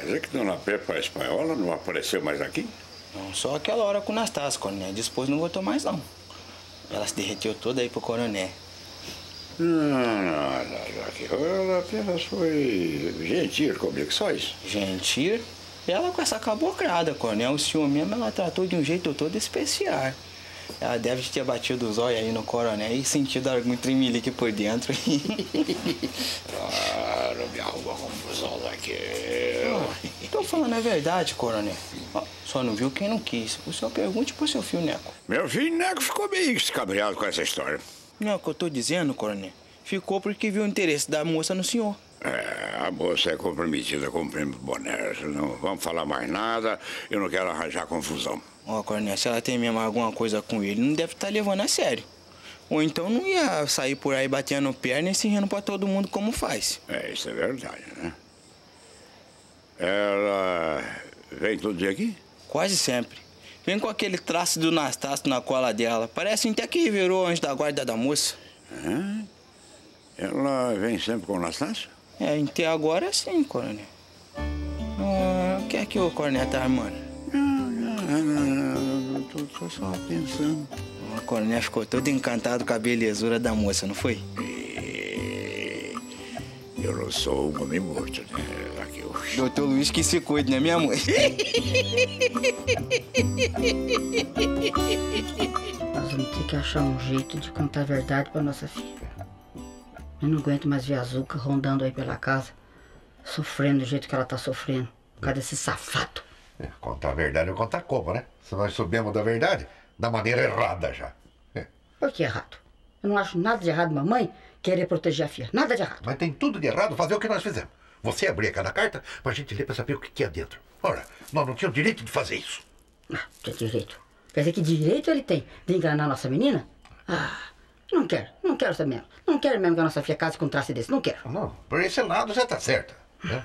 dizer que Dona Pepa, a espanhola, não apareceu mais aqui? Não, só aquela hora com o Nastácio, coronel. Depois não voltou mais, não. Ela se derreteu toda aí pro coronel. Não, ela apenas foi gentil comigo, só isso. Gentil? Ela com essa cabocrada, coronel. O senhor mesmo, ela tratou de um jeito todo especial. Ela deve ter batido os olhos aí no coronel e sentido algum tremelique por dentro. Claro, me arruma confusão daqui. Tô falando a verdade, coronel. Só não viu quem não quis. O senhor pergunte pro seu filho Neco. Meu filho Neco ficou meio escabreado com essa história. Não é o que eu tô dizendo, coronel. Ficou porque viu o interesse da moça no senhor. A moça é comprometida com o prêmio Boné. Não vamos falar mais nada, eu não quero arranjar confusão. Coronel, se ela tem mesmo alguma coisa com ele, não deve estar levando a sério. Ou então não ia sair por aí batendo perna e se rindo pra todo mundo como faz. Isso é verdade, né? Ela vem todo dia aqui? Quase sempre. Vem com aquele traço do Nastácio na cola dela. Parece até que virou anjo da guarda da moça. Ela vem sempre com o Nastácio? Até agora sim, coronel. O que é que o coronel tá armando? Não, tô só pensando. O coronel ficou todo encantado com a belezura da moça, não foi? Eu não sou um homem morto, né? Doutor Luiz que se cuide, né, minha mãe? Nós vamos ter que achar um jeito de contar a verdade pra nossa filha. Eu não aguento mais ver a Zuca rondando aí pela casa, sofrendo do jeito que ela tá sofrendo, por causa desse safado. Contar a verdade é contar como, né? Se nós soubemos da verdade, da maneira errada já. Por que errado? Eu não acho nada de errado, mamãe, querer proteger a filha. Nada de errado. Mas tem tudo de errado fazer o que nós fizemos. Você abrir cada carta pra gente ler pra saber o que é dentro. Ora, nós não tínhamos direito de fazer isso. Tem direito. Quer dizer que direito ele tem de enganar a nossa menina? Não quero saber mesmo. Não quero mesmo que a nossa filha case com um traço desse, não quero. Não, por esse lado já tá certa, né?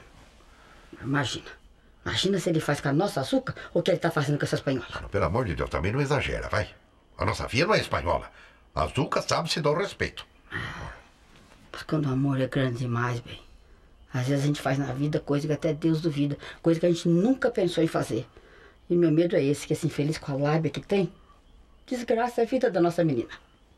Imagina se ele faz com a nossa açúcar ou o que ele tá fazendo com essa espanhola. Pelo amor de Deus, também não exagera, vai. A nossa filha não é espanhola. A Zuca sabe se dar o respeito. Mas quando o amor é grande demais, bem, às vezes a gente faz na vida coisa que até Deus duvida, coisa que a gente nunca pensou em fazer. E meu medo é esse, que esse infeliz com a lábia que tem, desgraça a vida da nossa menina.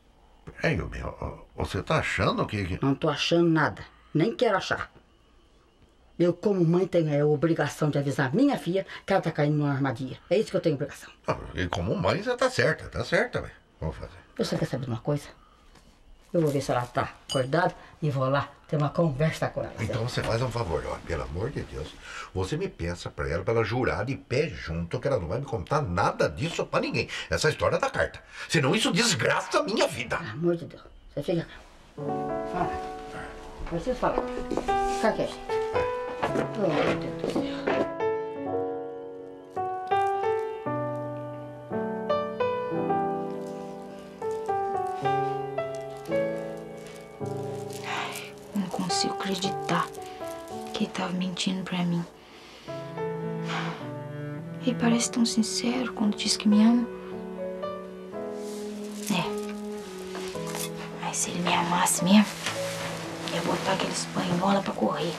Você tá achando que... Não tô achando nada, nem quero achar. Eu, como mãe, tenho a obrigação de avisar minha filha que ela tá caindo numa armadilha. É isso que eu tenho obrigação. E como mãe, você tá certa, velho. Vamos fazer. Você quer saber de uma coisa? Eu vou ver se ela tá acordada e vou lá ter uma conversa com ela. Então você faz um favor, ó, pelo amor de Deus. Você me pensa pra ela jurar de pé junto que ela não vai me contar nada disso pra ninguém. Essa história da carta. Senão isso desgraça a minha vida. Pelo amor de Deus. Você fica... Fala. Não precisa falar. Fica quieto. Oh, meu Deus do céu. Não consigo acreditar que ele tava mentindo pra mim. Ele parece tão sincero quando diz que me ama. Mas se ele me amasse mesmo, ia botar aquele espanhola pra correr.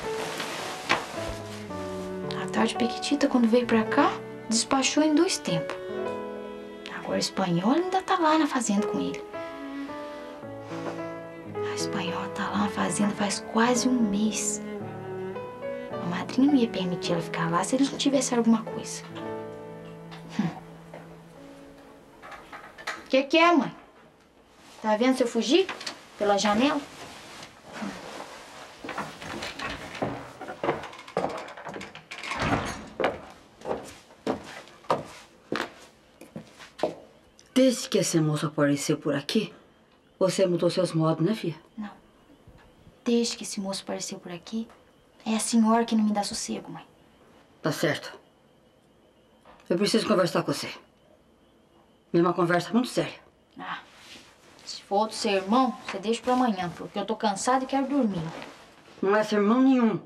A tarde Pequitita, quando veio pra cá, despachou em 2 tempos. Agora a espanhola ainda tá lá na fazenda com ele. A espanhola tá lá na fazenda faz quase 1 mês. A madrinha não ia permitir ela ficar lá se eles não tivessem alguma coisa. Que é, mãe? Tá vendo se eu fugir pela janela? Desde que esse moço apareceu por aqui, você mudou seus modos, né, filha? Não. Desde que esse moço apareceu por aqui, é a senhora que não me dá sossego, mãe. Tá certo. Eu preciso conversar com você. E uma conversa muito séria. Se for outro sermão, você deixa pra amanhã, porque eu tô cansada e quero dormir. Não é sermão nenhum.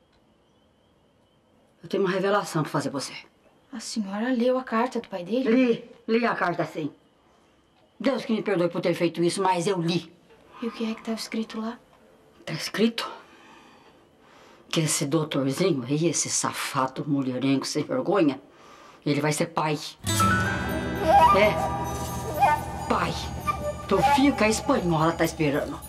Eu tenho uma revelação pra fazer pra você. A senhora leu a carta do pai dele? Li a carta sim. Deus que me perdoe por ter feito isso, mas eu li. E o que é que estava escrito lá? Tá escrito que esse doutorzinho aí, esse safado mulherengo sem vergonha, ele vai ser pai. É, pai. Teu filho que a espanhola tá esperando.